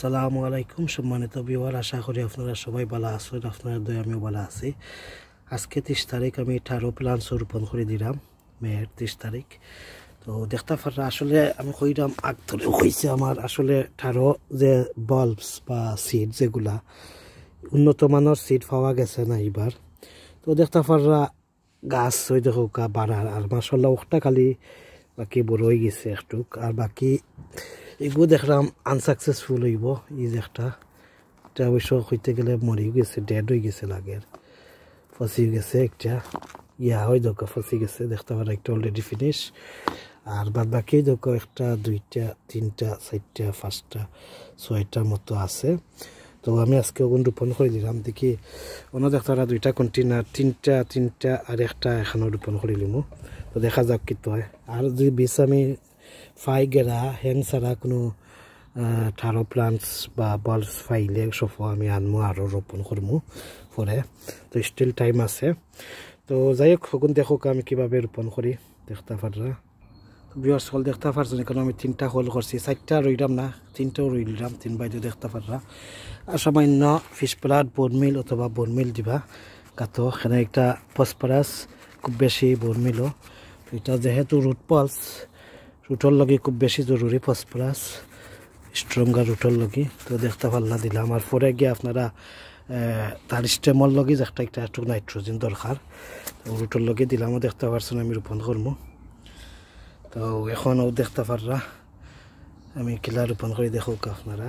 আসসালামু আলাইকুম সম্মানিত ভিউয়ার, আশা করি আপনারা সবাই ভালো আছেন। আপনাদের দয়া আমিও ভালো আছি। আজকে 30 তারিখ আমি 18 প্লান্টস রোপণ করে দিলাম, মের 30 তারিখ। তো দেখতে পারা আসলে আমি কইরাম আগ ধরে হয়েছে আমার আসলে 18 যে বাল্বস বা সিড যেগুলা উন্নত মানের সিড পাওয়া গেছে না এবার। তো দেখতে পারা গাছ ওই দেখো বাড়ার আর মাসাল্লাহ ওটা খালি বাকি বড় হয়ে গেছে একটু, আর বাকি এগুলো দেখলাম আনসাকসেসফুল হইব। এই যে একটা অবশ্য হইতে গেলে মরেও গেছে, ডেড হয়ে গেছে, লাগের ফসি গেছে, একটা হয় দোকা ফসি গেছে। দেখতে পারা একটা অলরেডি ফিনিশ, আর বাদ বাকি দেখো একটা 2টা 3টা 4টা 5টা 6টা মতো আছে। তো আমি আজকে ওগুন রোপণ করে দিলাম। দেখি অন্য দেখতে পারা 2টা কন্টেনার, 3টা আর একটা এখানেও রোপণ করে দিলাম। তো দেখা যাক কি হয়। আর যদি বীজ আমি ফাই গেরা হ্যাং ছাড়া কোনো 18 প্লান্টস বা বাল্বস ফাইলে সব আমি আনমো আরও রোপণ করবো পরে। তো স্টিল টাইম আছে। তো যাই হোক হগুন দেখো আমি কীভাবে রোপণ করি দেখতে পারা। ভিউয়ার্স হল দেখতে পারছেন, এখানে আমি 3টা হোল করছি, 4টা রইলাম না, 3টাও রইলাম, 3 বাইতে দেখতে পারা। আর সামান্য ফিশ প্লাট বোনমিল অথবা বোনমিল দিবা গাতো। এখানে একটা ফসফরাস খুব বেশি বোনমিলও, এটা যেহেতু রুট পালস রুটর লগে খুব বেশি জরুরি ফসফরাস, স্ট্রঙ্গার রুটর লগে। তো দেখতে পারলা দিলাম। আর পরে গিয়ে আপনারা তার স্টেমর লগে একটা একটু নাইট্রোজেন দরকার, তো রুটর লগে দিলাম। দেখতে পারছেন আমি রোপণ করবো। তো এখনও দেখতে পাররা আমি কিলা রোপণ করে দেখো আপনারা।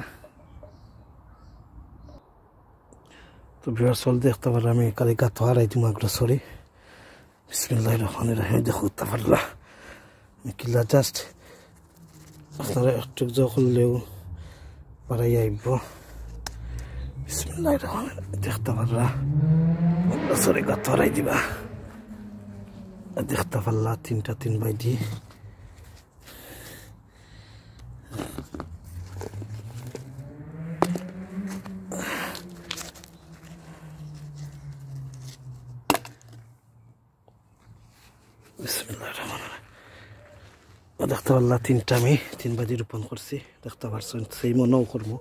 তো ভিউয়ার্স হল দেখতে পাররা আমি কালি গাতো হারাই দিম আগ্রসরি। বিসমিল্লাহির রহমানির রহিম দেখতে পারলা আমি কিলা জাস্ট আপনারা একটু করলেও বাড়াই আইব। বিসমিল্লাহির রহমানির রহিম দেখতে পারলা আগ্রসরি গাতো হারাই দিবা। দেখতে পারলা 3টা 3 বাই দি দেখতে পারলা 3টা আমি 3 বাজি রোপণ করছি। দেখতে পারছেন সেই মনেও করবো।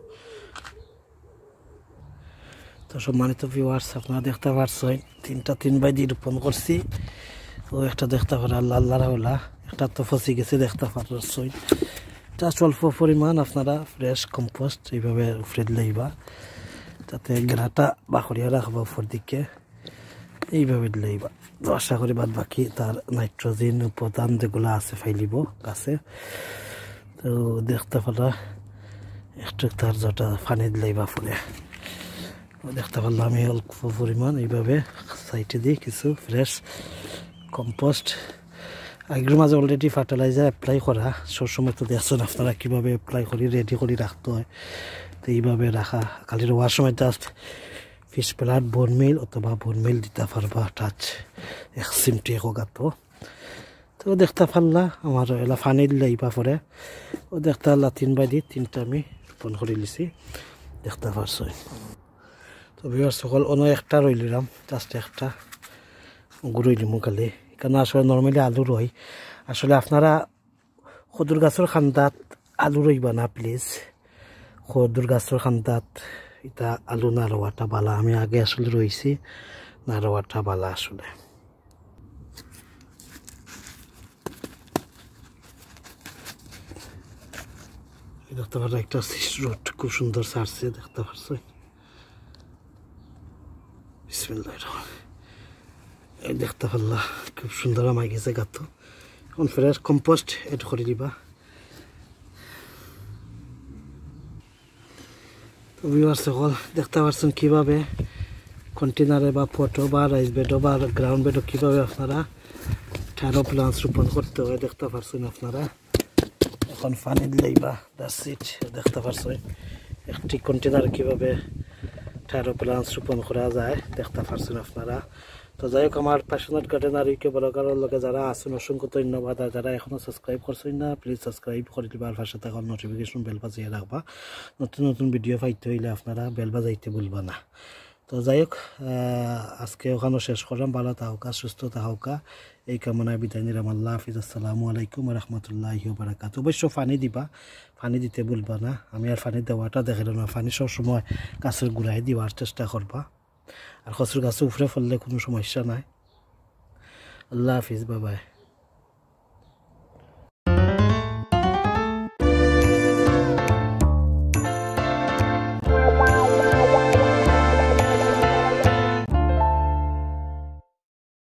তো সম্মানিত ভিউয়ার্স আপনারা দেখতে পারছেন 3টা 3 বাজি রোপণ করছি। ও একটা দেখতে পারা লাল হলা, একটা তো ফসি গেছে দেখতে পারছেন। এটা স্বল্প পরিমাণ আপনারা ফ্রেশ কম্পোস্ট এইভাবে উফরে দিলেইবা, যাতে গ্রাটা বাকরিয়া রাখবা উপর দিকে, এইভাবে দিলেইবা। তো আশা করি বাদ বাকি তার নাইট্রোজেন উপাদান যেগুলো আছে ফাইলিব গাছে। তো দেখতে পারা একটু তার যটা পানি দিলেইবা পরে। দেখতে পারলাম আমি অল্প পরিমাণ এইভাবে সাইডে দিই কিছু ফ্রেশ কম্পোস্ট। আগের মাঝে অলরেডি ফার্টিলাইজার অ্যাপ্লাই করা, সবসময় তো দেখছেন আপনারা কীভাবে অ্যাপ্লাই করি রেডি করে রাখতে হয়। তো এইভাবে রাখা, খালি রোয়ার সময় জাস্ট ফিশ প্লাট বোনমিল অথবা বোনমিল দিতে পারবা টাচ 1 চিমটি 1 গাতো। তো দেখতে পারলা আমার এলা ফানি দিলে ইবা পরে। ও দেখতে পারলা 3 বাই 3টা আমি রোপণ করে লিছি দেখতে পারছো। তো ভিউয়ার্স সকল অন্য একটা রইলাম, জাস্ট একটা গুড়ই লিমু খালি। এখানে আসলে নর্মালি আলু রই। আসলে আপনারা খদুর গাছের খান্দাত আলু রইবা না প্লিজ। খদুর গাছের খান্দাত এটা আলু না রোয়াটা বালা। আমি আগে আসলে রয়েছি না রোয়াটা বালা আসলে। দেখতে পারো একটা রোড খুব সুন্দর ছাড়ছে দেখতে পারছো। বিসমিল্লাহির রহমানির রহিম দেখতে পারলা খুব সুন্দর আমায় গেছে গাতো। এখন ফ্রেশ কম্পোস্ট এড করে দিবা। তো ভিউয়ার্স সকল দেখতে পাচ্ছেন কীভাবে কন্টেনারে বা পটো বা রাইস বেডও বা গ্রাউন্ড বেডও কীভাবে আপনারা 18 প্লান্টস রোপণ করতে হয় দেখতে পাচ্ছেন আপনারা। এখন পানি দিলেই বা দ্যাটস ইট। দেখতে পাচ্ছেন একটি কন্টেনারে কীভাবে 18 প্লান্টস রোপণ করা যায় দেখতে পাচ্ছেন আপনারা। তো যাই হোক আমার প্যাশনেট গার্ডেনার ইউকে ব্লগারের লগে যারা আছেন অসংখ্য ধন্যবাদ। আর যারা এখনও সাবস্ক্রাইব করছেন না প্লিজ সাবস্ক্রাইব করে দিবা, আর পাশে থাকা নোটিফিকেশন বেল বাজিয়ে রাখবা। নতুন নতুন ভিডিও পাইতে হইলে আপনারা বেল বাজাইতে ভুলবা না। তো যাই হোক আজকে ওখানে শেষ করলাম। ভালো থাকা সুস্থ থাকা এই কামনায় বিদায় নিলাম। আল্লাহ হাফিজ। আসসালামু আলাইকুম রহমতুল্লাহি ওয়া বারাকাতুহু। অবশ্য পানি দিবা, পানি দিতে ভুলবা না। আমি আর পানি দেওয়াটা দেখালাম না, পানি সবসময় গাছের গুড়ায় দেওয়ার চেষ্টা করবা। আর খসুর গাছে উপরে ফেললে কোনো সমস্যা নাই। আল্লাহ হাফিজ, বাবাই।